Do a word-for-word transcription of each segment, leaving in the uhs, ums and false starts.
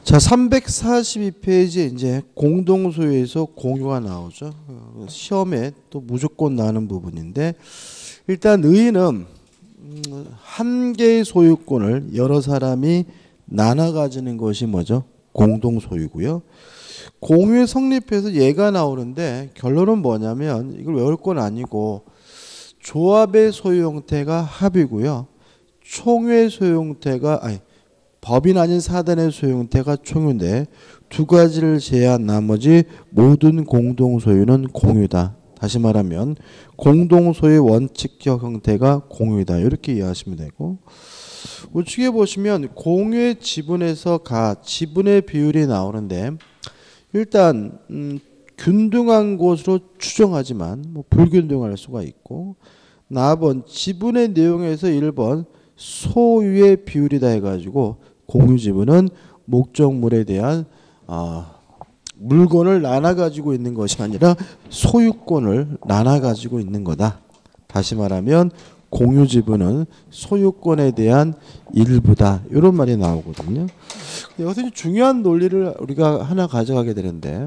자, 삼백사십이 페이지에 이제 공동소유에서 공유가 나오죠. 시험에 또 무조건 나오는 부분인데, 일단 의의는 한 개의 소유권을 여러 사람이 나눠 가지는 것이 뭐죠? 공동소유고요. 공유의 성립해서 얘가 나오는데 결론은 뭐냐면 이걸 외울 건 아니고, 조합의 소유 형태가 합이고요. 총유의 소유 형태가 아니 법인 아닌 사단의 소유 형태가 총유인데, 두 가지를 제외한 나머지 모든 공동소유는 공유다. 다시 말하면 공동소유 원칙적 형태가 공유다. 이렇게 이해하시면 되고, 우측에 보시면 공유의 지분에서 가 지분의 비율이 나오는데, 일단 음, 균등한 것으로 추정하지만 뭐 불균등할 수가 있고, 나번 지분의 내용에서 일 번 소유의 비율이다 해가지고 공유 지분은 목적물에 대한 어, 물건을 나눠 가지고 있는 것이 아니라 소유권을 나눠 가지고 있는 거다. 다시 말하면 공유 지분은 소유권에 대한 일부다. 이런 말이 나오거든요. 여기서 중요한 논리를 우리가 하나 가져가게 되는데,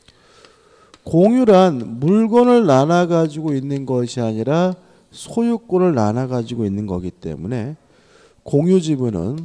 공유란 물건을 나눠 가지고 있는 것이 아니라 소유권을 나눠 가지고 있는 거기 때문에 공유 지분은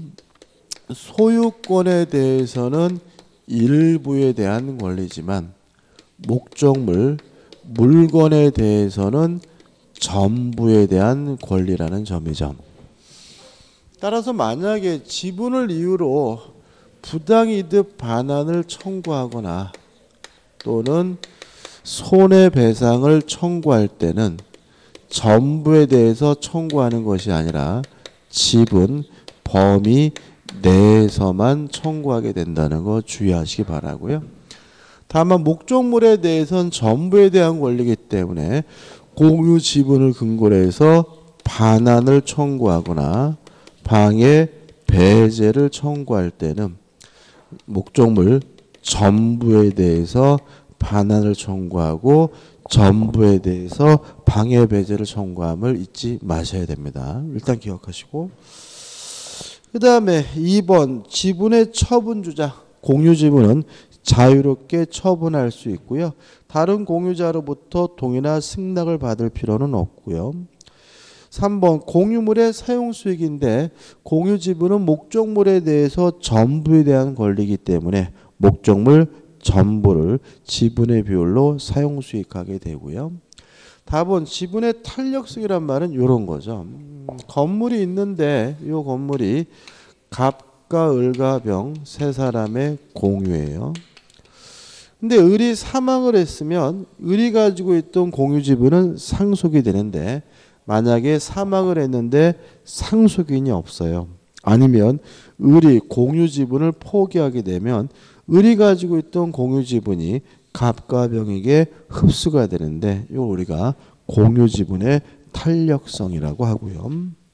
소유권에 대해서는 일부에 대한 권리지만 목적물, 물건에 대해서는 전부에 대한 권리라는 점이죠. 따라서 만약에 지분을 이유로 부당이득 반환을 청구하거나 또는 손해배상을 청구할 때는 전부에 대해서 청구하는 것이 아니라 지분, 범위 내에서만 청구하게 된다는 거 주의하시기 바라고요. 다만 목적물에 대해서는 전부에 대한 권리이기 때문에 공유 지분을 근거로 해서 반환을 청구하거나 방해, 배제를 청구할 때는 목적물 전부에 대해서 반환을 청구하고 전부에 대해서 방해, 배제를 청구함을 잊지 마셔야 됩니다. 일단 기억하시고, 그 다음에 이 번 지분의 처분주자, 공유 지분은 자유롭게 처분할 수 있고요. 다른 공유자로부터 동의나 승낙을 받을 필요는 없고요. 삼 번 공유물의 사용수익인데, 공유 지분은 목적물에 대해서 전부에 대한 권리이기 때문에 목적물 전부를 지분의 비율로 사용수익하게 되고요. 답은 지분의 탄력성이란 말은 이런 거죠. 음, 건물이 있는데 이 건물이 갑과 을과 병 세 사람의 공유예요. 근데 을이 사망을 했으면 을이 가지고 있던 공유 지분은 상속이 되는데, 만약에 사망을 했는데 상속인이 없어요. 아니면 을이 공유 지분을 포기하게 되면 을이 가지고 있던 공유 지분이 갑과 병에게 흡수가 되는데, 이걸 우리가 공유 지분의 탄력성이라고 하고요.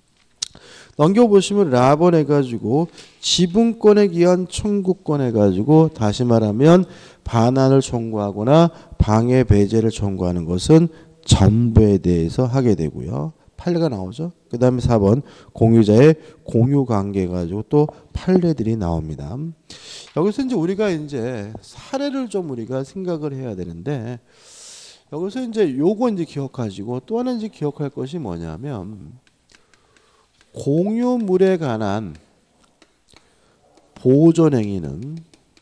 넘겨보시면 라번 해가지고 지분권에 기한 청구권 해가지고, 다시 말하면 반환을 청구하거나 방해, 배제를 청구하는 것은 전부에 대해서 하게 되고요. 판례가 나오죠. 그 다음에 사 번 공유자의 공유관계 가지고 또 판례들이 나옵니다. 여기서 이제 우리가 이제 사례를 좀 우리가 생각을 해야 되는데, 여기서 이제 요거 이제 기억하시고, 또 하나 이제 기억할 것이 뭐냐면, 공유물에 관한 보존행위는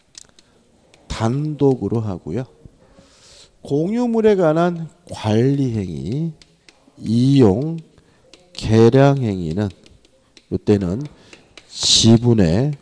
단독으로 하고요. 공유물에 관한 관리행위, 이용, 계량행위는 이때는 지분의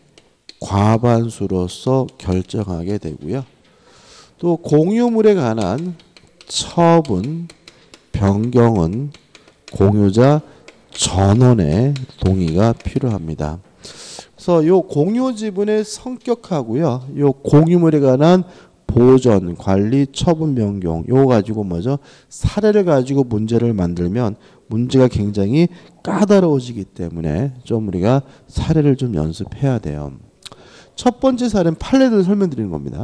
과반수로서 결정하게 되고요. 또 공유물에 관한 처분, 변경은 공유자 전원의 동의가 필요합니다. 그래서 이 공유 지분의 성격하고요, 이 공유물에 관한 보전, 관리, 처분, 변경, 요거 가지고 뭐죠? 사례를 가지고 문제를 만들면 문제가 굉장히 까다로워지기 때문에 좀 우리가 사례를 좀 연습해야 돼요. 첫 번째 사례는 판례를 설명드리는 겁니다.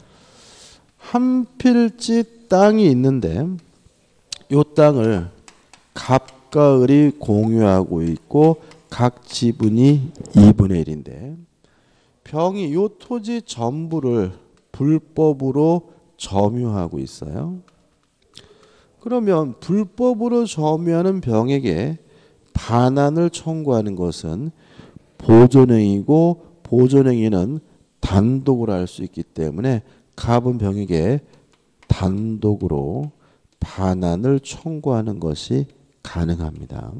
한 필지 땅이 있는데, 이 땅을 갑과 을이 공유하고 있고 각 지분이 이분의 일인데, 병이 요 토지 전부를 불법으로 점유하고 있어요. 그러면 불법으로 점유하는 병에게 반환을 청구하는 것은 보존행위고 보존행위는 단독으로 할 수 있기 때문에 갑은 병에게 단독으로 반환을 청구하는 것이 가능합니다.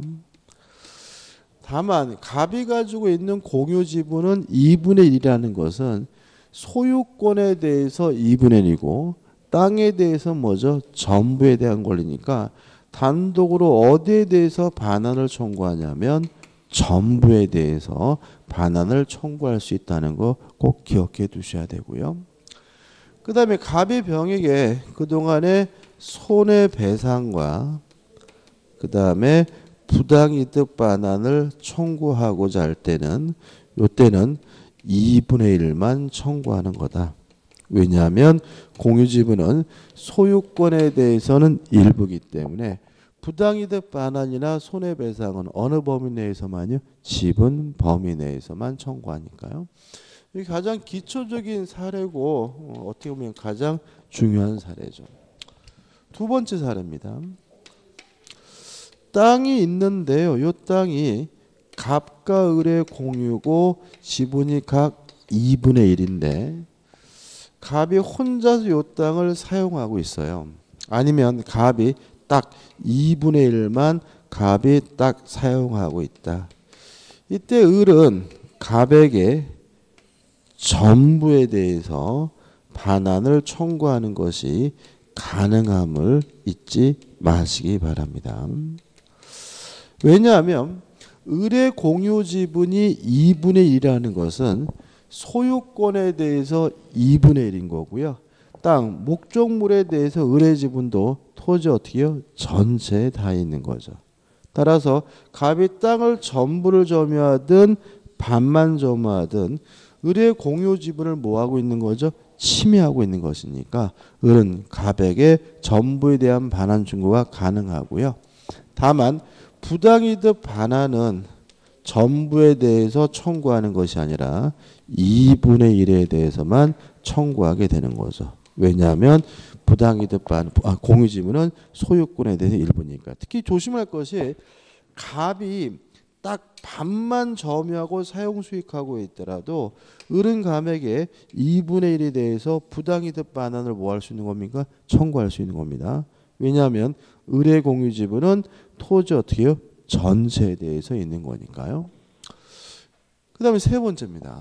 다만 갑이 가지고 있는 공유 지분은 이분의 일이라는 것은 소유권에 대해서 이분의 일이고 땅에 대해서 뭐죠? 전부에 대한 권리니까 단독으로 어디에 대해서 반환을 청구하냐면 전부에 대해서 반환을 청구할 수 있다는 거 꼭 기억해 두셔야 되고요. 그 다음에 갑이 병에게 그동안의 손해배상과 그 다음에 부당이득 반환을 청구하고자 할 때는 이때는 이분의 일만 청구하는 거다. 왜냐하면 공유지분은 소유권에 대해서는 일부이기 때문에 부당이득 반환이나 손해배상은 어느 범위 내에서만요? 지분 범위 내에서만 청구하니까요. 이게 가장 기초적인 사례고 어떻게 보면 가장 중요한 사례죠. 두 번째 사례입니다. 땅이 있는데요. 이 땅이 갑과 을의 공유고 지분이 각 이분의 일인데 갑이 혼자서 이 땅을 사용하고 있어요. 아니면 갑이 딱 이분의 일만 갑이 딱 사용하고 있다. 이때 을은 갑에게 전부에 대해서 반환을 청구하는 것이 가능함을 잊지 마시기 바랍니다. 왜냐하면 을의 공유 지분이 이분의 일이라는 것은 소유권에 대해서 이분의 일인 거고요. 땅, 목적물에 대해서 을의 지분도 토지 어떻게요? 전체에 다 있는 거죠. 따라서 갑이 땅을 전부를 점유하든 반만 점유하든 을의 공유 지분을 뭐하고 있는 거죠? 침해하고 있는 것이니까 을은 갑에게 전부에 대한 반환 청구가 가능하고요. 다만 부당이득 반환은 전부에 대해서 청구하는 것이 아니라 이분의 일에 대해서만 청구하게 되는 거죠. 왜냐하면 부당이득 반환, 아, 공유지분은 소유권에 대해서 일부니까. 특히 조심할 것이 갑이 딱 반만 점유하고 사용 수익하고 있더라도 을은 갑에게 이분의 일에 대해서 부당이득 반환을 뭐 할 수 있는 겁니까? 청구할 수 있는 겁니다. 왜냐하면 을의 공유지분은 토지 어떻게 해요? 전체에 대해서 있는 거니까요. 그 다음에 세 번째입니다.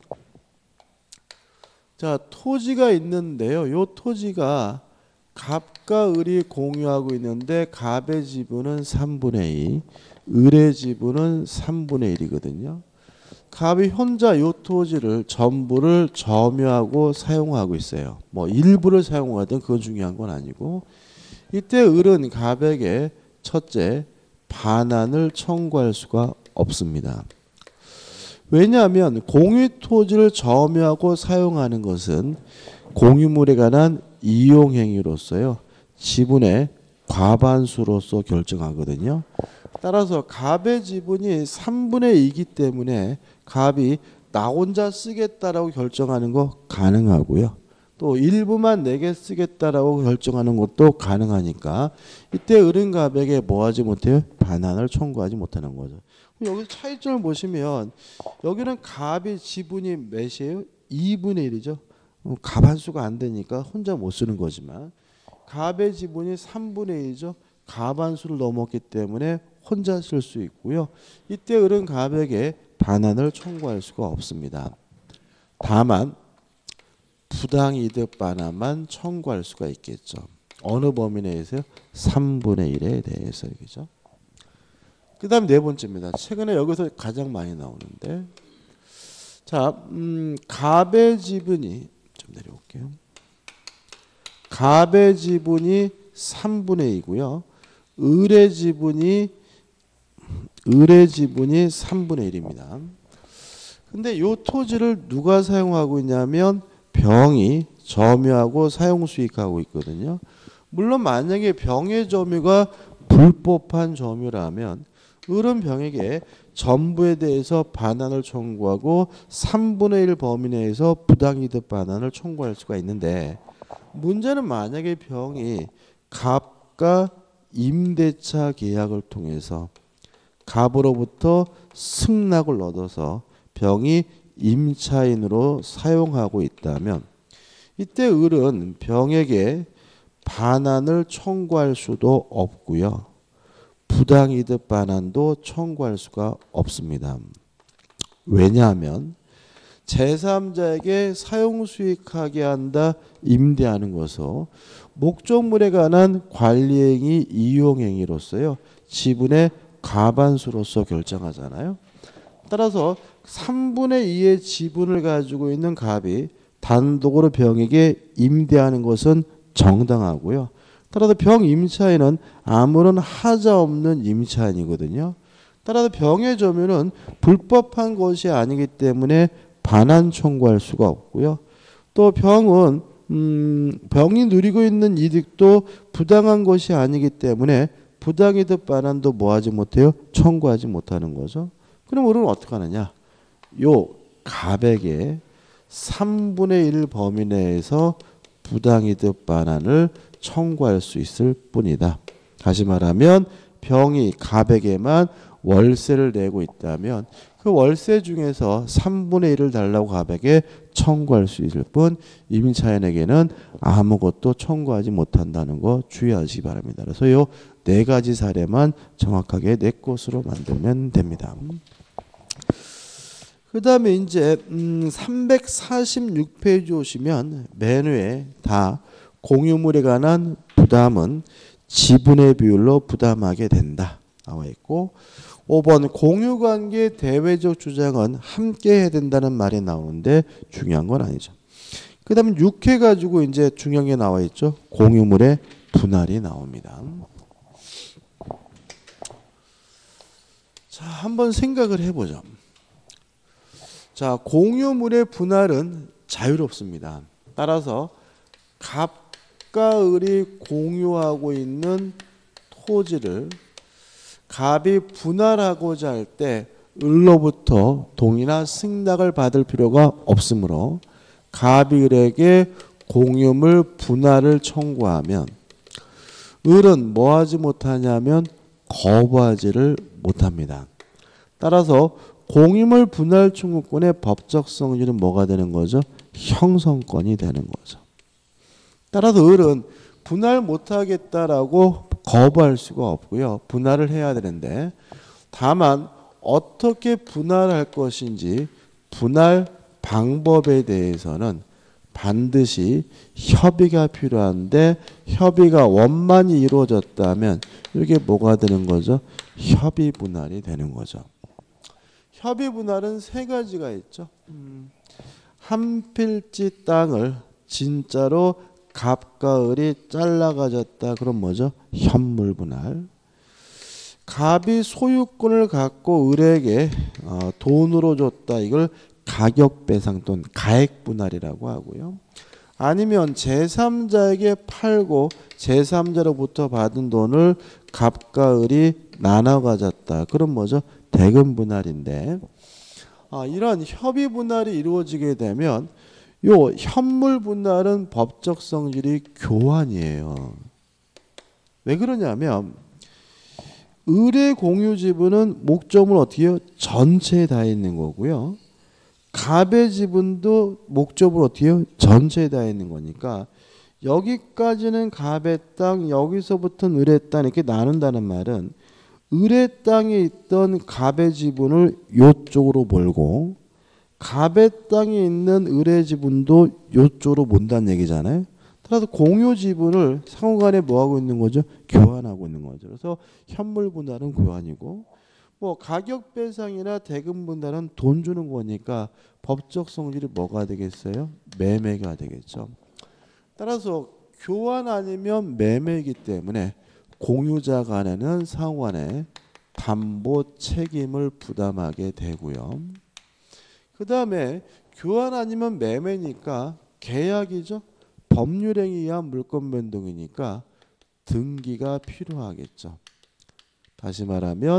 자, 토지가 있는데요. 이 토지가 갑과 을이 공유하고 있는데 갑의 지분은 삼분의 이, 을의 지분은 삼분의 일이거든요. 갑이 혼자 이 토지를 전부를 점유하고 사용하고 있어요. 뭐 일부를 사용하든 그건 중요한 건 아니고 이때 을은 갑에게 첫째 반환을 청구할 수가 없습니다. 왜냐하면 공유 토지를 점유하고 사용하는 것은 공유물에 관한 이용행위로서요. 지분의 과반수로서 결정하거든요. 따라서 갑의 지분이 삼분의 이이기 때문에 갑이 나 혼자 쓰겠다라고 결정하는 거 가능하고요. 또 일부만 내게 쓰겠다라고 결정하는 것도 가능하니까 이때 을은 갑에게 뭐 하지 못해요? 반환을 청구하지 못하는 거죠. 여기서 차이점을 보시면 여기는 갑의 지분이 몇이에요? 이분의 일이죠. 갑한수가 안 되니까 혼자 못 쓰는 거지만 갑의 지분이 삼분의 일이죠. 갑한수를 넘었기 때문에 혼자 쓸 수 있고요. 이때 을은 갑에게 반환을 청구할 수가 없습니다. 다만 부당이득 반환만 청구할 수가 있겠죠. 어느 범위 내에서요? 삼분의 일에 대해서 이죠. 그 다음 네 번째입니다. 최근에 여기서 가장 많이 나오는데 자, 음, 갑의 지분이 좀 내려올게요. 갑의 지분이 삼분의 이고요. 을의 지분이 을의 지분이 삼분의 일입니다. 근데 이 토지를 누가 사용하고 있냐면 병이 점유하고 사용 수익하고 있거든요. 물론 만약에 병의 점유가 불법한 점유라면 을은 병에게 전부에 대해서 반환을 청구하고 삼분의 일 범위 내에서 부당이득 반환을 청구할 수가 있는데, 문제는 만약에 병이 갑과 임대차 계약을 통해서 갑으로부터 승낙을 얻어서 병이 임차인으로 사용하고 있다면, 이때 을은 병에게 반환을 청구할 수도 없고요, 부당이득 반환도 청구할 수가 없습니다. 왜냐하면 제삼자에게 사용수익하게 한다, 임대하는 것은 목적물에 관한 관리행위, 이용행위로서요 지분의 과반수로서 결정하잖아요. 따라서 삼분의 이의 지분을 가지고 있는 갑이 단독으로 병에게 임대하는 것은 정당하고요. 따라서 병 임차인은 아무런 하자 없는 임차인이거든요. 따라서 병의 점유는 불법한 것이 아니기 때문에 반환 청구할 수가 없고요. 또 병은 음, 병이 누리고 있는 이득도 부당한 것이 아니기 때문에 부당이득 반환도 뭐하지 못해요? 청구하지 못하는 거죠. 그럼 우리는 어떻게 하느냐? 요 갑에게 삼분의 일 범위 내에서 부당이득 반환을 청구할 수 있을 뿐이다. 다시 말하면 병이 갑에게만 월세를 내고 있다면 그 월세 중에서 삼분의 일을 달라고 갑에게 청구할 수 있을 뿐, 임차인에게는 아무것도 청구하지 못한다는 거 주의하시기 바랍니다. 그래서 이 네 가지 사례만 정확하게 내 것으로 만들면 됩니다. 그 다음에 이제 음 삼백사십육 페이지 오시면 맨 위에 다 공유물에 관한 부담은 지분의 비율로 부담하게 된다 나와 있고, 오 번 공유관계 대외적 주장은 함께 해야 된다는 말이 나오는데 중요한 건 아니죠. 그 다음에 육 회 가지고 이제 중요한 게 나와 있죠. 공유물의 분할이 나옵니다. 자, 한번 생각을 해보죠. 자, 공유물의 분할은 자유롭습니다. 따라서 갑과 을이 공유하고 있는 토지를 갑이 분할하고자 할 때 을로부터 동의나 승낙을 받을 필요가 없으므로 갑이 을에게 공유물 분할을 청구하면 을은 뭐 하지 못하냐면 거부하지를 못합니다. 따라서 공유물 분할 청구권의 법적 성질은 뭐가 되는 거죠? 형성권이 되는 거죠. 따라서 을은 분할 못하겠다라고 거부할 수가 없고요. 분할을 해야 되는데, 다만 어떻게 분할할 것인지 분할 방법에 대해서는 반드시 협의가 필요한데, 협의가 원만히 이루어졌다면 이게 뭐가 되는 거죠? 협의 분할이 되는 거죠. 협의 분할은 세 가지가 있죠. 음, 한 필지 땅을 진짜로 갑과 을이 잘라 가졌다. 그럼 뭐죠? 현물 분할. 갑이 소유권을 갖고 을에게 어, 돈으로 줬다. 이걸 가격 배상 또는 가액 분할이라고 하고요. 아니면 제삼자에게 팔고 제삼자로부터 받은 돈을 갑과 을이 나눠 가졌다. 그럼 뭐죠? 대금 분할인데, 아, 이런 협의 분할이 이루어지게 되면 요 현물 분할은 법적 성질이 교환이에요. 왜 그러냐면 을의 공유 지분은 목적물 어떻게 해요? 전체에 다 있는 거고요. 갑의 지분도 목적물 어떻게 해요? 전체에 다 있는 거니까 여기까지는 갑의 땅, 여기서부터는 을의 땅 이렇게 나눈다는 말은 을의 땅에 있던 갑의 지분을 요쪽으로 몰고 갑의 땅에 있는 을의 지분도 요쪽으로 몬다는 얘기잖아요. 따라서 공유 지분을 상호간에 뭐 하고 있는 거죠? 교환하고 있는 거죠. 그래서 현물 분할은 교환이고, 뭐 가격 배상이나 대금 분할은 돈 주는 거니까 법적 성질이 뭐가 되겠어요? 매매가 되겠죠. 따라서 교환 아니면 매매이기 때문에 공유자 간에는 상호간에 담보 책임을 부담하게 되고요. 그 다음에 교환 아니면 매매니까 계약이죠. 법률행위에 의한 물권 변동이니까 등기가 필요하겠죠. 다시 말하면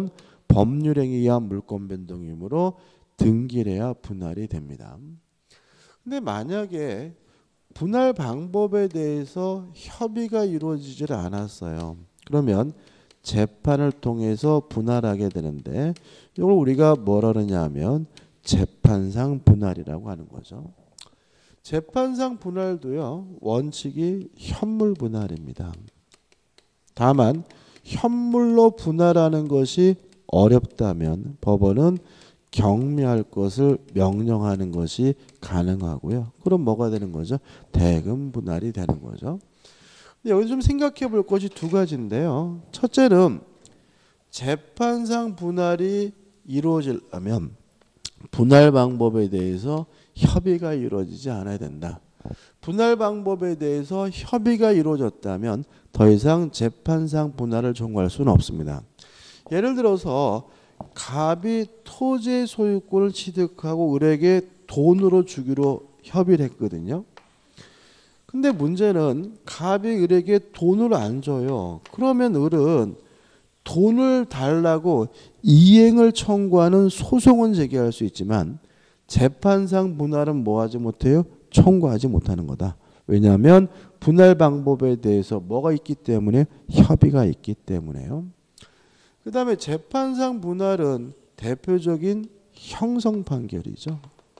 법률행위에 의한 물권 변동이므로 등기해야 분할이 됩니다. 근데 만약에 분할 방법에 대해서 협의가 이루어지질 않았어요. 그러면 재판을 통해서 분할하게 되는데 이걸 우리가 뭐라 그러냐 하면 재판상 분할이라고 하는 거죠. 재판상 분할도요, 원칙이 현물 분할입니다. 다만 현물로 분할하는 것이 어렵다면 법원은 경미할 것을 명령하는 것이 가능하고요. 그럼 뭐가 되는 거죠? 대금 분할이 되는 거죠. 여기서 좀 생각해 볼 것이 두 가지인데요. 첫째는 재판상 분할이 이루어지려면 분할 방법에 대해서 협의가 이루어지지 않아야 된다. 분할 방법에 대해서 협의가 이루어졌다면 더 이상 재판상 분할을 청구할 수는 없습니다. 예를 들어서 갑이 토지 소유권을 취득하고 을에게 돈으로 주기로 협의를 했거든요. 근데 문제는 갑이 을에게 돈을 안 줘요. 그러면 을은 돈을 달라고 이행을 청구하는 소송은 제기할 수 있지만 재판상 분할은 뭐 하지 못해요? 청구하지 못하는 거다. 왜냐하면 분할 방법에 대해서 뭐가 있기 때문에 협의가 있기 때문에요. 그 다음에 재판상 분할은 대표적인 형성 판결이죠.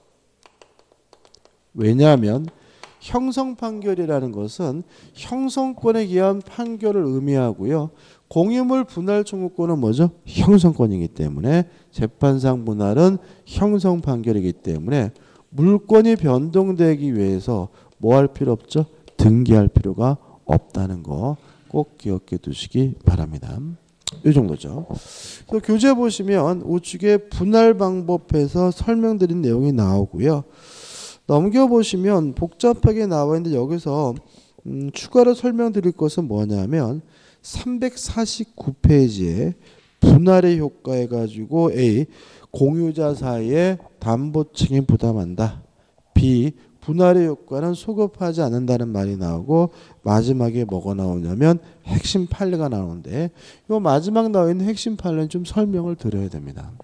왜냐하면 형성 판결이라는 것은 형성권에 의한 판결을 의미하고요. 공유물 분할 청구권은 뭐죠? 형성권이기 때문에 재판상 분할은 형성 판결이기 때문에 물권이 변동되기 위해서 뭐 할 필요 없죠? 등기할 필요가 없다는 거 꼭 기억해 두시기 바랍니다. 이 정도죠. 교재 보시면 우측에 분할 방법에서 설명드린 내용이 나오고요. 넘겨보시면 복잡하게 나와 있는데 여기서 음, 추가로 설명드릴 것은 뭐냐면 삼백사십구 페이지에 분할의 효과 해가지고 A. 공유자 사이에 담보층이 부담한다. B. 분할의 효과는 소급하지 않는다는 말이 나오고 마지막에 뭐가 나오냐면 핵심 판례가 나오는데 이 마지막 나와 있는 핵심 판례는 좀 설명을 드려야 됩니다.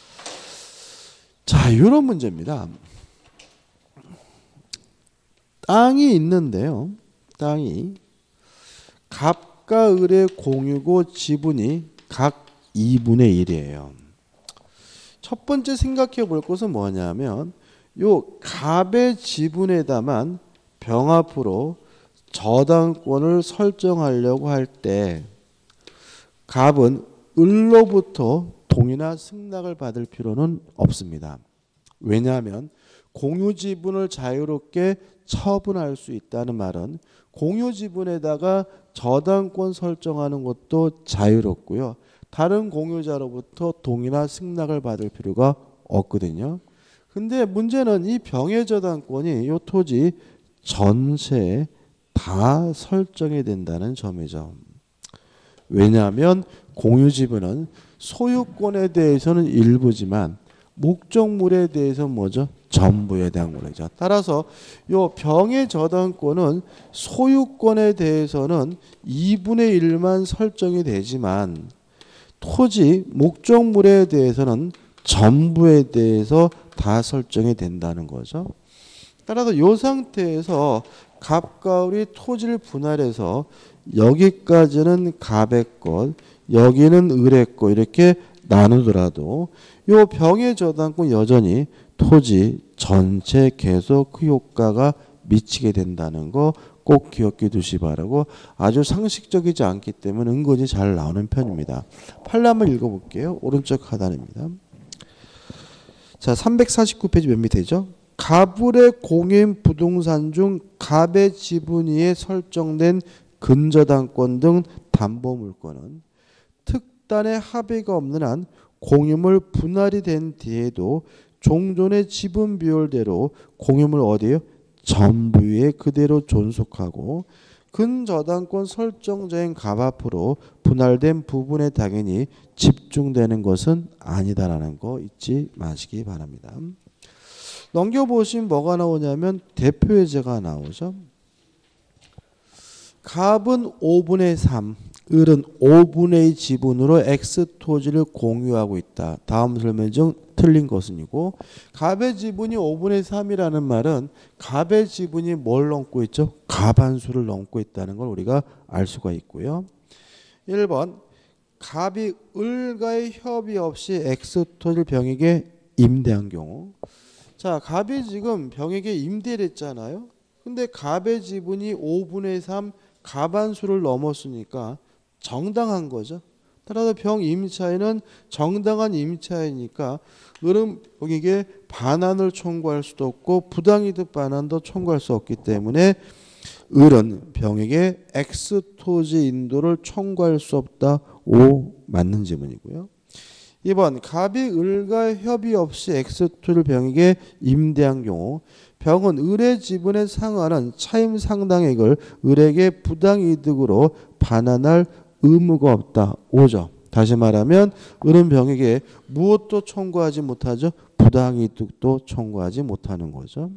자, 이런 문제입니다. 땅이 있는데요. 땅이 갑과 을의 공유고 지분이 각 이분의 일이에요. 첫 번째 생각해 볼 것은 뭐냐면 요 갑의 지분에다만 병합으로 저당권을 설정하려고 할 때 갑은 을로부터 동의나 승낙을 받을 필요는 없습니다. 왜냐하면 공유 지분을 자유롭게 처분할 수 있다는 말은 공유 지분에다가 저당권 설정하는 것도 자유롭고요. 다른 공유자로부터 동의나 승낙을 받을 필요가 없거든요. 근데 문제는 이 병의 저당권이 이 토지 전체에 다 설정이 된다는 점이죠. 왜냐하면 공유 지분은 소유권에 대해서는 일부지만 목적물에 대해서는 뭐죠? 전부에 해당 거죠. 따라서 이 병의 저당권은 소유권에 대해서는 이분의 일만 설정이 되지만 토지 목적물에 대해서는 전부에 대해서 다 설정이 된다는 거죠. 따라서 이 상태에서 갑과 을이 토지를 분할해서 여기까지는 갑의 것, 여기는 을의 것 이렇게 나누더라도 이 병의 저당권 여전히 토지 전체 계속 그 효과가 미치게 된다는 거 꼭 기억해 두시 바라고 아주 상식적이지 않기 때문에 은근히 잘 나오는 편입니다. 판례 한번 읽어볼게요. 오른쪽 하단입니다. 자, 삼백사십구 페이지 몇 밑에죠? 갑을의 공유인 부동산 중 갑의 지분 위에 설정된 근저당권 등 담보물권은 특단의 합의가 없는 한 공유물 분할이 된 뒤에도 종전의 지분 비율대로 공유물 어디에요? 전부에 그대로 존속하고 근저당권 설정자인 갑 앞으로 분할된 부분에 당연히 집중되는 것은 아니다라는 거 잊지 마시기 바랍니다. 넘겨보시면 뭐가 나오냐면 대표예제가 나오죠. 갑은 오분의 삼, 을은 오분의 이 지분으로 X 토지를 공유하고 있다. 다음 설명 중 틀린 것은이고, 갑의 지분이 오분의 삼이라는 말은 갑의 지분이 뭘 넘고 있죠? 갑한수를 넘고 있다는 걸 우리가 알 수가 있고요. 일 번 갑이 을과의 협의 없이 X 토지를 병에게 임대한 경우. 자, 갑이 지금 병에게 임대를 했잖아요. 근데 갑의 지분이 오분의 삼 갑한수를 넘었으니까 정당한 거죠. 따라서 병 임차인은 정당한 임차이니까 을은 병에게 반환을 청구할 수도 없고 부당이득 반환도 청구할 수 없기 때문에 을은 병에게 X 토지 인도를 청구할 수 없다. 오 맞는 지문이고요. 이 번 갑이 을과 협의 없이 X 토지를 병에게 임대한 경우 병은 을의 지분에 상환한 차임 상당액을 을에게 부당이득으로 반환할 의무가 없다. 오죠. 다시 말하면 을은 병에게 무엇도 청구하지 못하죠. 부당이득도 청구하지 못하는 거죠.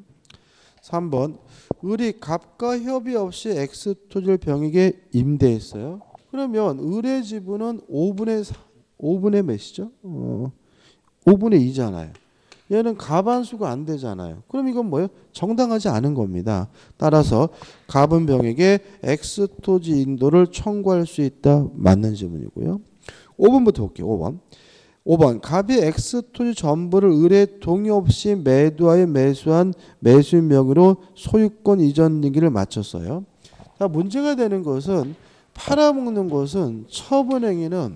삼 번 을이 갑과 협의 없이 X 토지를 병에게 임대했어요. 그러면 을의 지분은 오분의 사, 오분의 몇이죠? 어, 오분의 이잖아요. 얘는 갑한수가 안 되잖아요. 그럼 이건 뭐예요? 정당하지 않은 겁니다. 따라서 갑은 병에게 X 토지 인도를 청구할 수 있다. 맞는 질문이고요. 오 번부터 볼게요. 오 번. 오 번 갑이 X 토지 전부를 을의 동의 없이 매도하여 매수한 매수인 명의로 소유권 이전 등기를 마쳤어요. 자, 문제가 되는 것은 팔아먹는 것은 처분행위는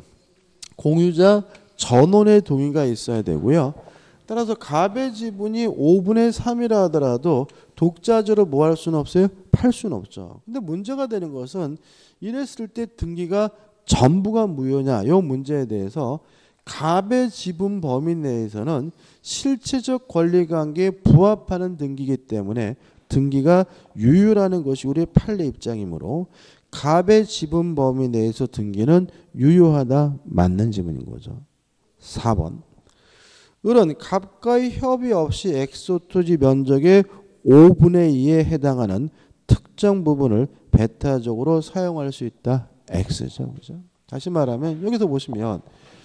공유자 전원의 동의가 있어야 되고요. 따라서 갑의 지분이 오분의 삼이라 하더라도 독자적으로 뭐 할 수는 없어요? 팔 수는 없죠. 근데 문제가 되는 것은 이랬을 때 등기가 전부가 무효냐? 이 문제에 대해서 갑의 지분 범위 내에서는 실체적 권리관계에 부합하는 등기이기 때문에 등기가 유효라는 것이 우리의 판례 입장이므로 갑의 지분 범위 내에서 등기는 유효하다. 맞는 지문인 거죠. 사 번 을은 갑과의 협의 없이 X 토지 면적의 오분의 이에 해당하는 특정 부분을 배타적으로 사용할 수 있다. X죠. 그죠? 다시 말하면 여기서 보시면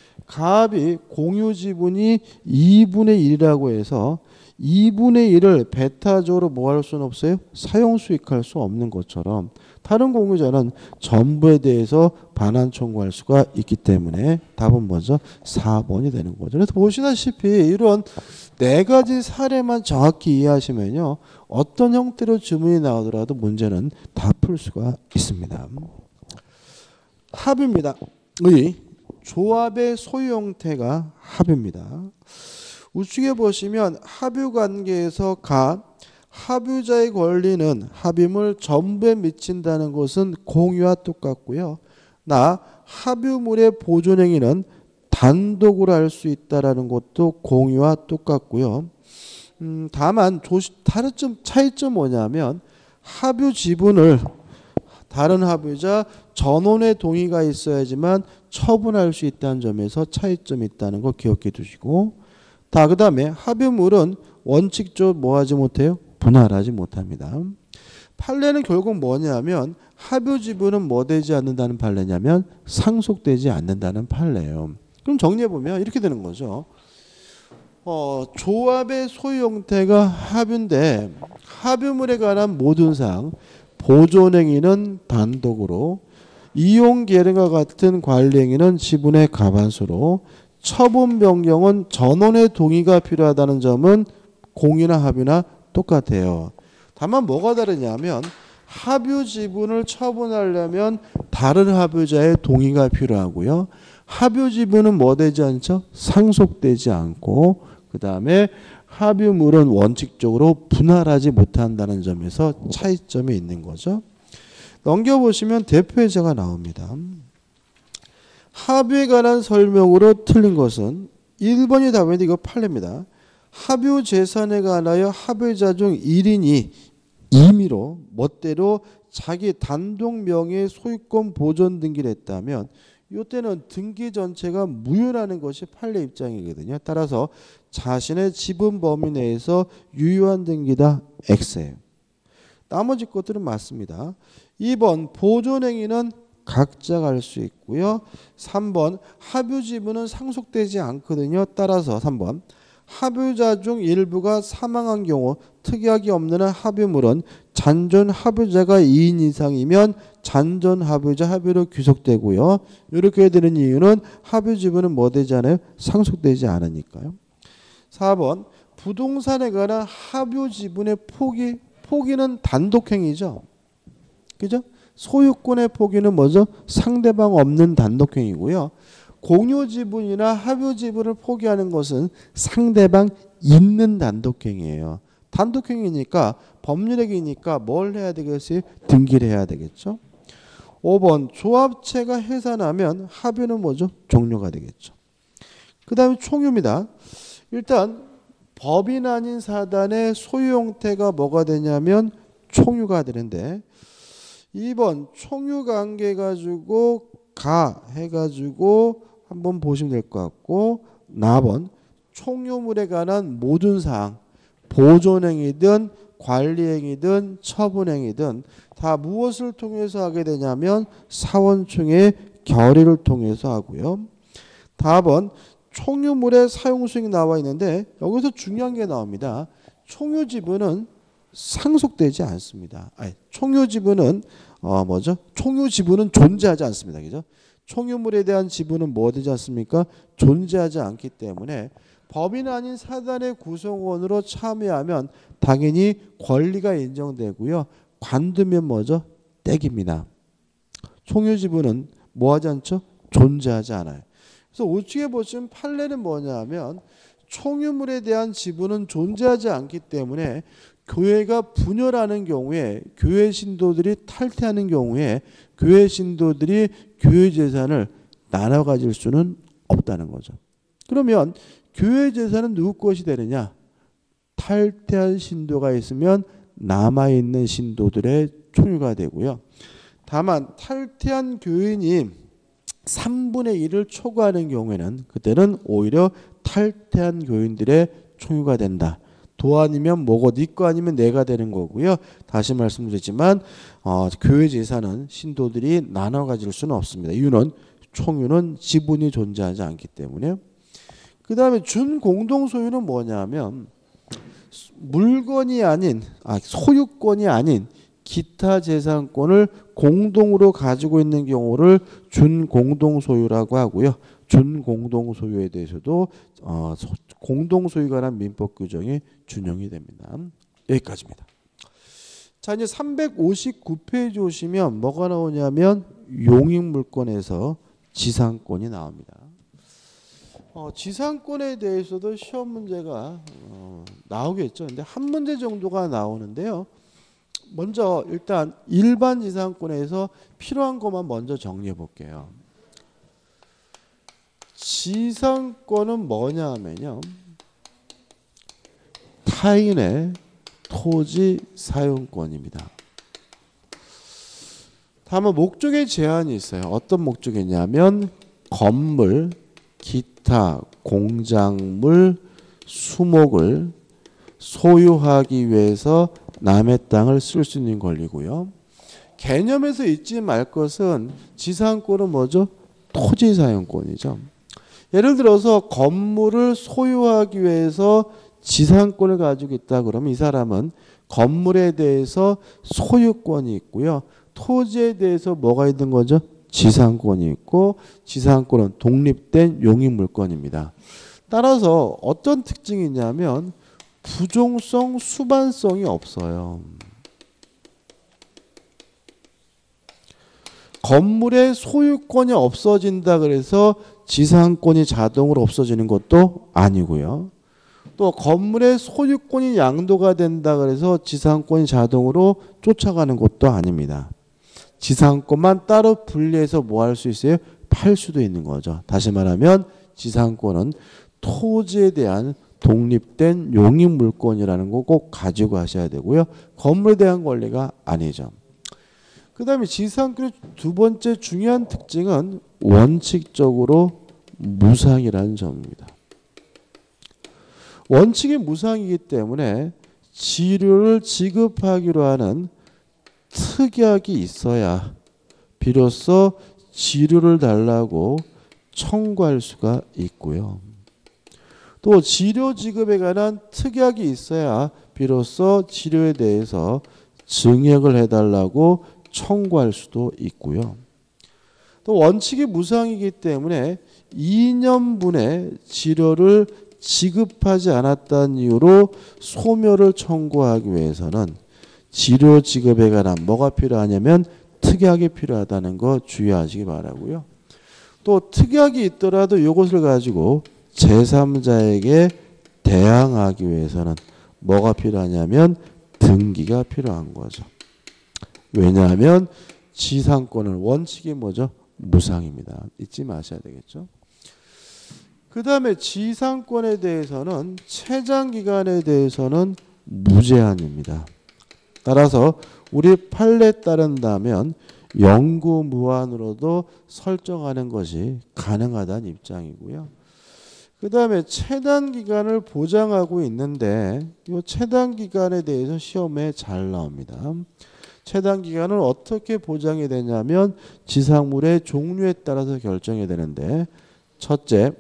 갑이 공유 지분이 이분의 일이라고 해서 이분의 일을 배타적으로 뭐 할 수는 없어요? 사용 수익할 수 없는 것처럼 다른 공유자는 전부에 대해서 반환 청구할 수가 있기 때문에 답은 뭐죠? 사 번이 되는 거죠. 그래서 보시다시피 이런 네 가지 사례만 정확히 이해하시면요. 어떤 형태로 주문이 나오더라도 문제는 다 풀 수가 있습니다. 합입니다. 의 조합의 소유 형태가 합입니다. 우측에 보시면 합유 관계에서 가 합유자의 권리는 합의물 전부에 미친다는 것은 공유와 똑같고요. 나 합유물의 보존행위는 단독으로 할 수 있다라는 것도 공유와 똑같고요. 음, 다만 조시, 다른 점 차이점 뭐냐면 합유 지분을 다른 합유자 전원의 동의가 있어야지만 처분할 수 있다는 점에서 차이점이 있다는 거 기억해 두시고, 다 그 다음에 합유물은 원칙적으로 뭐하지 못해요? 분할하지 못합니다. 판례는 결국 뭐냐면 합유 지분은 뭐 되지 않는다는 판례냐면 상속되지 않는다는 판례예요. 그럼 정리해보면 이렇게 되는 거죠. 어, 조합의 소유 형태가 합유인데 합유물에 관한 모든 사항 보존행위는 단독으로, 이용 계량과 같은 관리행위는 지분의 과반수로, 처분 변경은 전원의 동의가 필요하다는 점은 공유나 합유나 똑같아요. 다만 뭐가 다르냐면 합유 지분을 처분하려면 다른 합유자의 동의가 필요하고요. 합유 지분은 뭐 되지 않죠? 상속되지 않고, 그 다음에 합유물은 원칙적으로 분할하지 못한다는 점에서 차이점이 있는 거죠. 넘겨보시면 대표예제가 나옵니다. 합유에 관한 설명으로 틀린 것은 일 번이 답인데 이거 판례입니다. 합유 재산에 관하여 합유자 중 일 인이 임의로 멋대로 자기 단독 명의의 소유권 보존 등기를 했다면 이때는 등기 전체가 무효라는 것이 판례 입장이거든요. 따라서 자신의 지분 범위 내에서 유효한 등기다. X예요. 나머지 것들은 맞습니다. 이 번 보존행위는 각자가 할 수 있고요. 삼 번 합유 지분은 상속되지 않거든요. 따라서 삼 번 합유자 중 일부가 사망한 경우 특약이 없는 한 합유물은 잔존 합유자가 이 인 이상이면 잔존 합유자 합유로 귀속되고요. 이렇게 되는 이유는 합유 지분은 뭐 되지 않아요? 상속되지 않으니까요. 사 번 부동산에 관한 합유 지분의 포기, 포기는 단독행위죠. 그죠? 소유권의 포기는 뭐죠? 상대방 없는 단독행위고요. 공유 지분이나 합유 지분을 포기하는 것은 상대방 있는 단독행위예요. 단독행위니까 법률행위니까 뭘 해야 되겠어요? 등기를 해야 되겠죠. 오 번 조합체가 해산하면 합유는 뭐죠? 종료가 되겠죠. 그 다음에 총유입니다. 일단 법인 아닌 사단의 소유 형태가 뭐가 되냐면 총유가 되는데 이 번 총유 관계 가지고 가 해가지고 한번 보시면 될 것 같고 사 번 총유물에 관한 모든 사항 보존행위든 관리행위든 처분행위든 다 무엇을 통해서 하게 되냐면 사원총회 결의를 통해서 하고요. 사 번 총유물의 사용수익 나와 있는데 여기서 중요한 게 나옵니다. 총유 지분은 상속되지 않습니다. 아니, 총유 지분은 어 뭐죠? 총유 지분은 존재하지 않습니다. 그죠? 총유물에 대한 지분은 뭐 되지 않습니까? 존재하지 않기 때문에 법인 아닌 사단의 구성원으로 참여하면 당연히 권리가 인정되고요. 관두면 뭐죠? 떼깁니다. 총유 지분은 뭐 하지 않죠? 존재하지 않아요. 그래서 우측에 보시면 판례는 뭐냐 하면 총유물에 대한 지분은 존재하지 않기 때문에 교회가 분열하는 경우에 교회 신도들이 탈퇴하는 경우에 교회 신도들이 교회 재산을 나눠 가질 수는 없다는 거죠. 그러면 교회 재산은 누구 것이 되느냐? 탈퇴한 신도가 있으면 남아있는 신도들의 총유가 되고요. 다만 탈퇴한 교인이 삼분의 일을 초과하는 경우에는 그때는 오히려 탈퇴한 교인들의 총유가 된다. 도 아니면 뭐고 네 거 아니면 내가 되는 거고요. 다시 말씀드리지만 어, 교회 재산은 신도들이 나눠 가질 수는 없습니다. 이유는 총유는 지분이 존재하지 않기 때문에. 그 다음에 준공동소유는 뭐냐면 물건이 아닌 아, 소유권이 아닌 기타 재산권을 공동으로 가지고 있는 경우를 준공동소유라고 하고요. 준공동소유에 대해서도 어, 공동소유에 관한 민법 규정이 준용이 됩니다. 여기까지입니다. 자, 이제 삼백오십구 페이지 오시면 뭐가 나오냐면 용익물권에서 지상권이 나옵니다. 어, 지상권에 대해서도 시험 문제가 어, 나오겠죠. 근데 한 문제 정도가 나오는데요. 먼저 일단 일반 지상권에서 필요한 것만 먼저 정리해 볼게요. 지상권은 뭐냐 하면요. 타인의 토지 사용권입니다. 다만 목적의 제한이 있어요. 어떤 목적이냐면 건물, 기타, 공작물, 수목을 소유하기 위해서 남의 땅을 쓸 수 있는 권리고요. 개념에서 잊지 말 것은 지상권은 뭐죠? 토지 사용권이죠. 예를 들어서 건물을 소유하기 위해서 지상권을 가지고 있다 그러면 이 사람은 건물에 대해서 소유권이 있고요. 토지에 대해서 뭐가 있는 거죠? 지상권이 있고 지상권은 독립된 용익물권입니다. 따라서 어떤 특징이 있냐면 부종성, 수반성이 없어요. 건물의 소유권이 없어진다 그래서 지상권이 자동으로 없어지는 것도 아니고요. 또 건물의 소유권이 양도가 된다 그래서 지상권이 자동으로 쫓아가는 것도 아닙니다. 지상권만 따로 분리해서 뭐 할 수 있어요? 팔 수도 있는 거죠. 다시 말하면 지상권은 토지에 대한 독립된 용익물권이라는 거 꼭 가지고 하셔야 되고요. 건물에 대한 권리가 아니죠. 그 다음에 지상권의 두 번째 중요한 특징은 원칙적으로 무상이라는 점입니다. 원칙이 무상이기 때문에 지료를 지급하기로 하는 특약이 있어야 비로소 치료를 달라고 청구할 수가 있고요. 또 치료 지급에 관한 특약이 있어야 비로소 치료에 대해서 증액을 해달라고 청구할 수도 있고요. 또 원칙이 무상이기 때문에 이 년분의 치료를 지급하지 않았다는 이유로 소멸을 청구하기 위해서는 치료 지급에 관한 뭐가 필요하냐면 특약이 필요하다는 거 주의하시기 바라고요. 또 특약이 있더라도 이것을 가지고 제삼자에게 대항하기 위해서는 뭐가 필요하냐면 등기가 필요한 거죠. 왜냐하면 지상권은 원칙이 뭐죠? 무상입니다. 잊지 마셔야 되겠죠. 그 다음에 지상권에 대해서는 채장기간에 대해서는 무제한입니다. 따라서 우리 판례에 따른다면 영구 무한으로도 설정하는 것이 가능하다는 입장이고요. 그 다음에 체단기간을 보장하고 있는데 이 체단기간에 대해서 시험에 잘 나옵니다. 체단기간은 어떻게 보장이 되냐면 지상물의 종류에 따라서 결정이 되는데 첫째,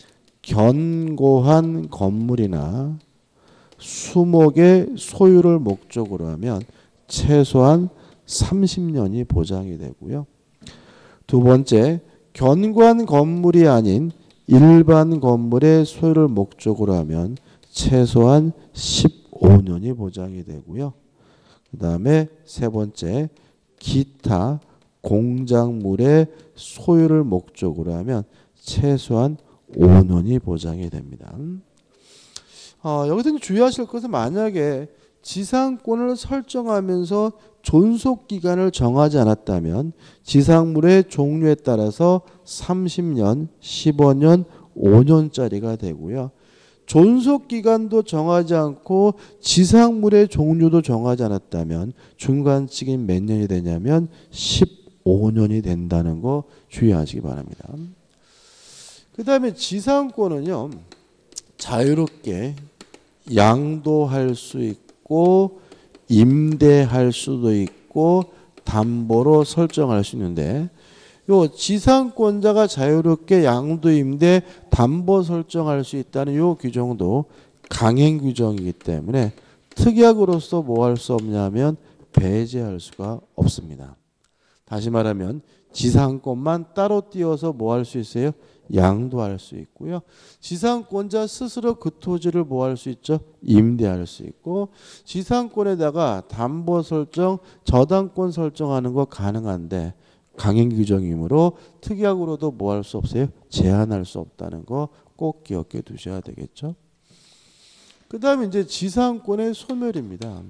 견고한 건물이나 수목의 소유를 목적으로 하면 최소한 삼십 년이 보장이 되고요. 두 번째, 견고한 건물이 아닌 일반 건물의 소유를 목적으로 하면 최소한 십오 년이 보장이 되고요. 그 다음에 세 번째, 기타 공작물의 소유를 목적으로 하면 최소한 오 년이 보장이 됩니다. 어, 여기서 주의하실 것은 만약에 지상권을 설정하면서 존속기간을 정하지 않았다면 지상물의 종류에 따라서 삼십 년, 십오 년, 오 년짜리가 되고요. 존속기간도 정하지 않고 지상물의 종류도 정하지 않았다면 중간칙인 몇 년이 되냐면 십오 년이 된다는 거 주의하시기 바랍니다. 그 다음에 지상권은요, 자유롭게 양도할 수 있고 임대할 수도 있고 담보로 설정할 수 있는데 요 지상권자가 자유롭게 양도, 임대, 담보 설정할 수 있다는 요 규정도 강행 규정이기 때문에 특약으로서 뭐 할 수 없냐면 배제할 수가 없습니다. 다시 말하면 지상권만 따로 띄어서 뭐 할 수 있어요? 양도할 수 있고요. 지상권자 스스로 그 토지를 뭐 할 수 있죠? 임대할 수 있고 지상권에다가 담보 설정, 저당권 설정하는 거 가능한데 강행 규정이므로 특약으로도 뭐 할 수 없어요? 제한할 수 없다는 거 꼭 기억해 두셔야 되겠죠. 그 다음에 이제 지상권의 소멸입니다.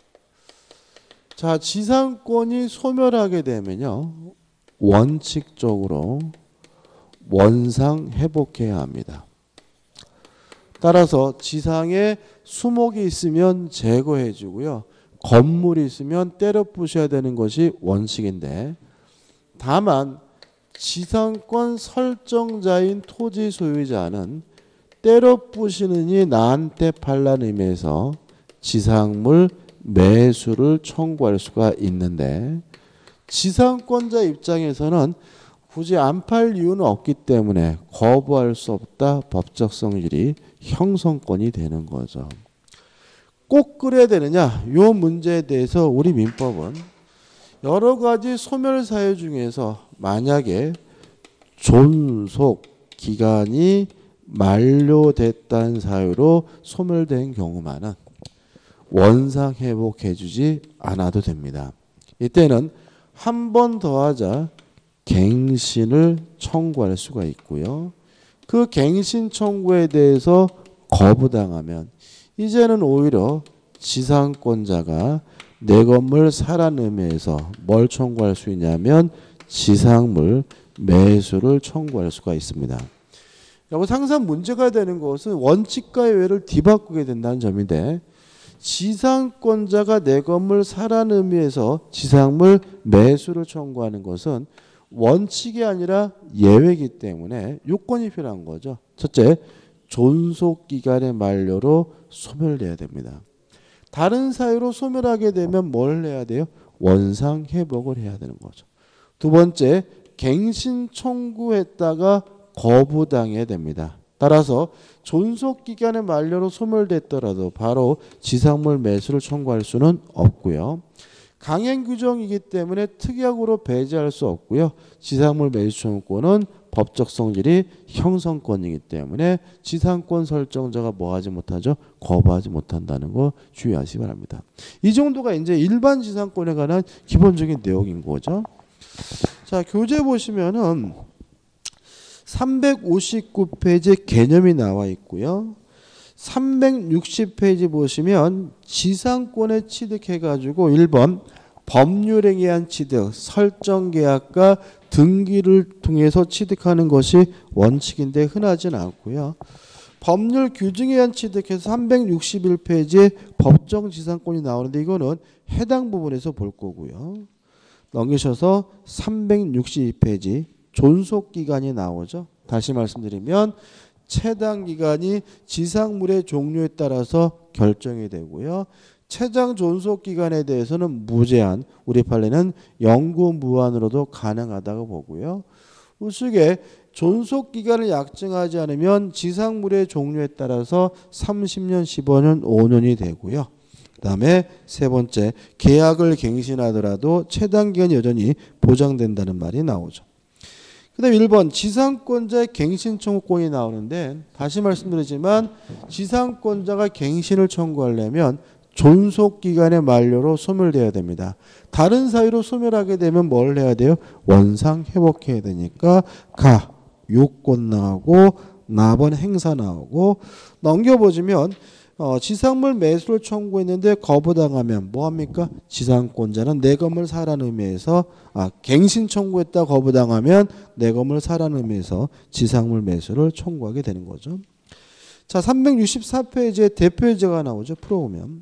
자, 지상권이 소멸하게 되면요, 원칙적으로 원상 회복해야 합니다. 따라서 지상에 수목이 있으면 제거해 주고요. 건물이 있으면 때려 부셔야 되는 것이 원칙인데 다만 지상권 설정자인 토지 소유자는 때려 부시느니 나한테 팔라는 의미에서 지상물 매수를 청구할 수가 있는데 지상권자 입장에서는 굳이 안 팔 이유는 없기 때문에 거부할 수 없다. 법적 성질이 형성권이 되는 거죠. 꼭 그래야 되느냐? 이 문제에 대해서 우리 민법은 여러 가지 소멸 사유 중에서 만약에 존속 기간이 만료됐다는 사유로 소멸된 경우만은 원상 회복해 주지 않아도 됩니다. 이때는 한 번 더 하자 갱신을 청구할 수가 있고요. 그 갱신 청구에 대해서 거부당하면 이제는 오히려 지상권자가 내 건물 사라는 의미에서 뭘 청구할 수 있냐면 지상물 매수를 청구할 수가 있습니다. 여기서 항상 문제가 되는 것은 원칙과 예외를 뒤바꾸게 된다는 점인데 지상권자가 내 건물 사라는 의미에서 지상물 매수를 청구하는 것은 원칙이 아니라 예외이기 때문에 요건이 필요한 거죠. 첫째, 존속기간의 만료로 소멸돼야 됩니다. 다른 사유로 소멸하게 되면 뭘 해야 돼요? 원상 회복을 해야 되는 거죠. 두 번째, 갱신 청구했다가 거부당해야 됩니다. 따라서 존속기간의 만료로 소멸됐더라도 바로 지상물 매수를 청구할 수는 없고요. 강행규정이기 때문에 특약으로 배제할 수 없고요. 지상물 매수 청구권은 법적 성질이 형성권이기 때문에 지상권 설정자가 뭐 하지 못하죠? 거부하지 못한다는 거 주의하시기 바랍니다. 이 정도가 이제 일반 지상권에 관한 기본적인 내용인 거죠. 자, 교재 보시면은 삼백오십구 페이지에 개념이 나와 있고요. 삼백육십 페이지 보시면 지상권에 취득해가지고 일 번 법률에 의한 취득, 설정계약과 등기를 통해서 취득하는 것이 원칙인데 흔하진 않고요. 법률 규정에 의한 취득해서 삼백육십일 페이지에 법정 지상권이 나오는데 이거는 해당 부분에서 볼 거고요. 넘기셔서 삼백육십이 페이지 존속기간이 나오죠. 다시 말씀드리면 채당기간이 지상물의 종류에 따라서 결정이 되고요. 채장 존속기간에 대해서는 무제한, 우리 판례는 영구무한으로도 가능하다고 보고요. 우측에 존속기간을 약정하지 않으면 지상물의 종류에 따라서 삼십 년, 십오 년, 오 년이 되고요. 그 다음에 세 번째, 계약을 갱신하더라도 채당기간이 여전히 보장된다는 말이 나오죠. 그 다음에 일 번 지상권자의 갱신 청구권이 나오는데 다시 말씀드리지만 지상권자가 갱신을 청구하려면 존속기간의 만료로 소멸돼야 됩니다. 다른 사유로 소멸하게 되면 뭘 해야 돼요? 원상 회복해야 되니까 가, 요건 나오고 납은 행사 나오고 넘겨보시면 어, 지상물 매수를 청구했는데 거부당하면 뭐합니까? 지상권자는 내 건물 사라는 의미에서 아, 갱신 청구했다 거부당하면 내 건물 사라는 의미에서 지상물 매수를 청구하게 되는 거죠. 자, 삼백육십사 페이지에 대표예제가 나오죠. 풀어보면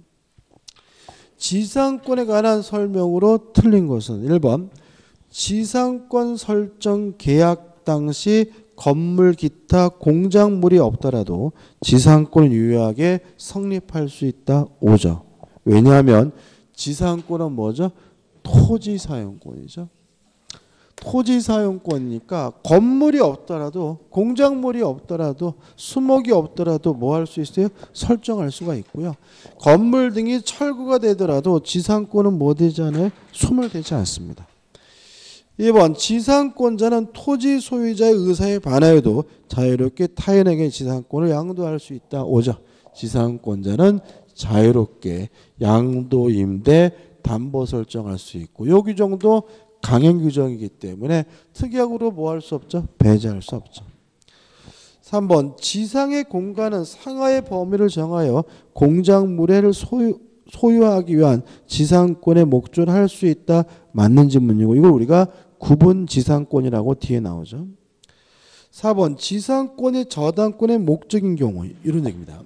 지상권에 관한 설명으로 틀린 것은 일 번 지상권 설정 계약 당시 건물 기타 공작물이 없더라도 지상권은 유효하게 성립할 수 있다. 오죠. 왜냐하면 지상권은 뭐죠? 토지 사용권이죠. 토지 사용권이니까 건물이 없더라도 공작물이 없더라도 수목이 없더라도 뭐 할 수 있어요? 설정할 수가 있고요. 건물 등이 철거가 되더라도 지상권은 뭐 되지 않아요? 소멸되지 않습니다. 이 번 지상권자는 토지 소유자의 의사에 반하여도 자유롭게 타인에게 지상권을 양도할 수 있다. 오죠. 지상권자는 자유롭게 양도, 임대, 담보 설정할 수 있고 요 규정도 강행 규정이기 때문에 특약으로 뭐 할 수 없죠? 배제할 수 없죠. 삼 번 지상의 공간은 상하의 범위를 정하여 공작물을 소유, 소유하기 위한 지상권의 목적을 할 수 있다. 맞는 질문이고 이걸 우리가 구분 지상권이라고 뒤에 나오죠. 사 번 지상권이 저당권의 목적인 경우 이런 얘기입니다.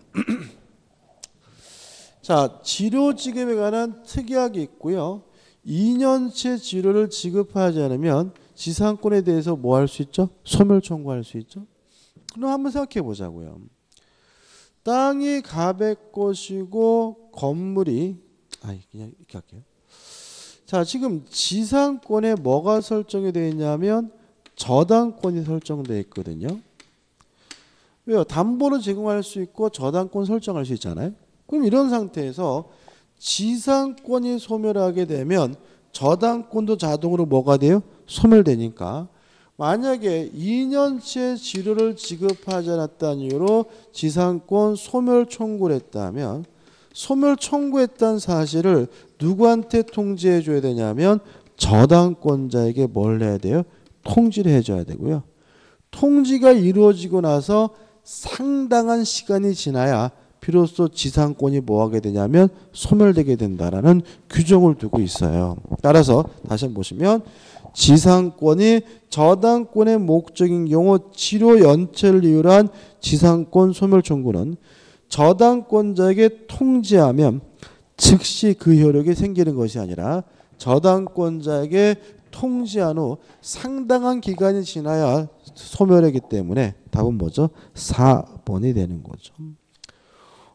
자, 치료 지급에 관한 특약이 있고요. 이 년치 치료를 지급하지 않으면 지상권에 대해서 뭐 할 수 있죠? 소멸 청구할 수 있죠. 그럼 한번 생각해 보자고요. 땅이 갑의 것이고 건물이 아 그냥 이렇게 할게요. 자, 지금 지상권에 뭐가 설정이 되어 있냐면 저당권이 설정되어 있거든요. 왜요? 담보는 제공할 수 있고 저당권 설정할 수 있잖아요. 그럼 이런 상태에서 지상권이 소멸하게 되면 저당권도 자동으로 뭐가 돼요? 소멸되니까 만약에 이 년치의 치료를 지급하지 않았다는 이유로 지상권 소멸 청구를 했다면 소멸 청구했다는 사실을 누구한테 통지해 줘야 되냐면 저당권자에게 뭘 해야 돼요? 통지를 해줘야 되고요. 통지가 이루어지고 나서 상당한 시간이 지나야 비로소 지상권이 뭐하게 되냐면 소멸되게 된다라는 규정을 두고 있어요. 따라서 다시 한번 보시면 지상권이 저당권의 목적인 경우 치료 연체를 이유로 한 지상권 소멸 청구는 저당권자에게 통지하면 즉시 그 효력이 생기는 것이 아니라 저당권자에게 통지한 후 상당한 기간이 지나야 소멸하기 때문에 답은 뭐죠? 사 번이 되는 거죠.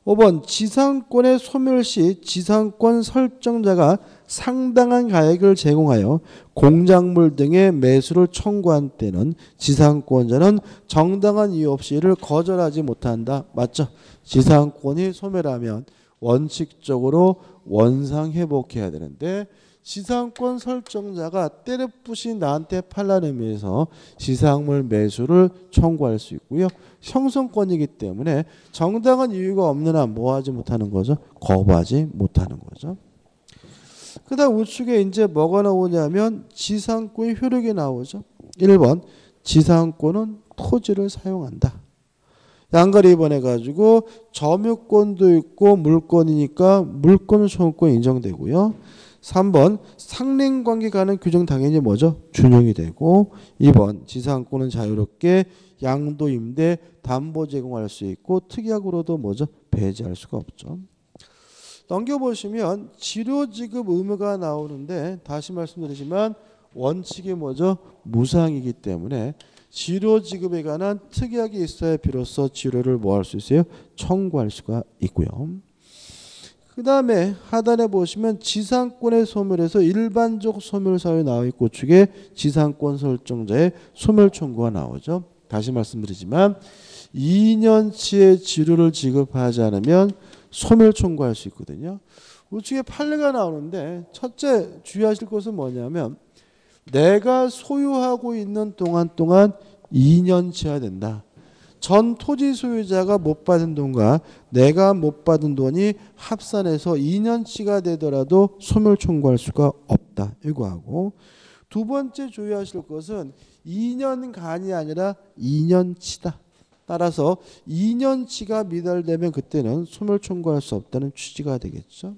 오 번 지상권의 소멸 시 지상권 설정자가 상당한 가액을 제공하여 공작물 등의 매수를 청구한 때는 지상권자는 정당한 이유 없이 이를 거절하지 못한다. 맞죠? 지상권이 소멸하면 원칙적으로 원상 회복해야 되는데 지상권 설정자가 때려부시 나한테 팔라는 의미에서 지상물 매수를 청구할 수 있고요. 형성권이기 때문에 정당한 이유가 없는 한 뭐 하지 못하는 거죠? 거부하지 못하는 거죠. 그 다음 우측에 이제 뭐가 나오냐면 지상권의 효력이 나오죠. 일 번 지상권은 토지를 사용한다. 양가리 이 번 해가지고 점유권도 있고 물권이니까 물권 소유권 인정되고요. 삼 번 상린관계 관한 규정 당연히 뭐죠? 준용이 되고 이 번 지상권은 자유롭게 양도, 임대, 담보 제공할 수 있고 특약으로도 뭐죠? 배제할 수가 없죠. 넘겨보시면 치료지급 의무가 나오는데 다시 말씀드리지만 원칙이 뭐죠? 무상이기 때문에 치료지급에 관한 특약이 있어야 비로소 치료를 뭐 할 수 있어요? 청구할 수가 있고요. 그 다음에 하단에 보시면 지상권의 소멸에서 일반적 소멸사유에 나와 있고 우측에 지상권 설정자의 소멸 청구가 나오죠. 다시 말씀드리지만 이 년치의 지료를 지급하지 않으면 소멸 청구할 수 있거든요. 우측에 판례가 나오는데 첫째 주의하실 것은 뭐냐면 내가 소유하고 있는 동안 동안 이 년치야 된다. 전 토지 소유자가 못 받은 돈과 내가 못 받은 돈이 합산해서 이 년치가 되더라도 소멸 청구할 수가 없다. 이거 하고 두 번째 주의하실 것은 이 년간이 아니라 이 년치다. 따라서 이 년치가 미달되면 그때는 소멸 청구할 수 없다는 취지가 되겠죠.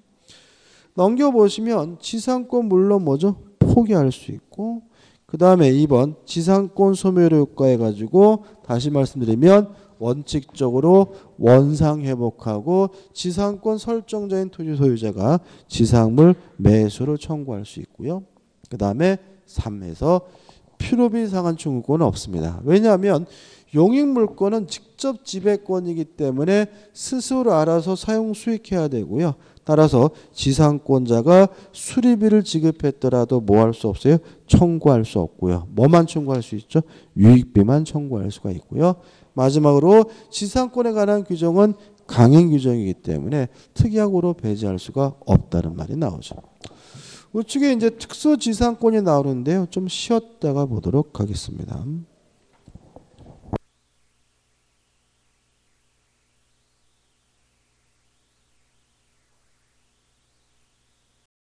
넘겨보시면 지상권 물론 뭐죠? 포기할 수 있고 그 다음에 이 번 지상권 소멸 효과 해가지고 다시 말씀드리면 원칙적으로 원상 회복하고 지상권 설정자인 토지 소유자가 지상물 매수를 청구할 수 있고요. 그 다음에 삼에서 필요비 상한 청구권은 없습니다. 왜냐하면 용익물권은 직접 지배권이기 때문에 스스로 알아서 사용 수익해야 되고요. 따라서 지상권자가 수리비를 지급했더라도 뭐 할 수 없어요? 청구할 수 없고요. 뭐만 청구할 수 있죠? 유익비만 청구할 수가 있고요. 마지막으로 지상권에 관한 규정은 강행 규정이기 때문에 특약으로 배제할 수가 없다는 말이 나오죠. 우측에 이제 특수지상권이 나오는데요. 좀 쉬었다가 보도록 하겠습니다.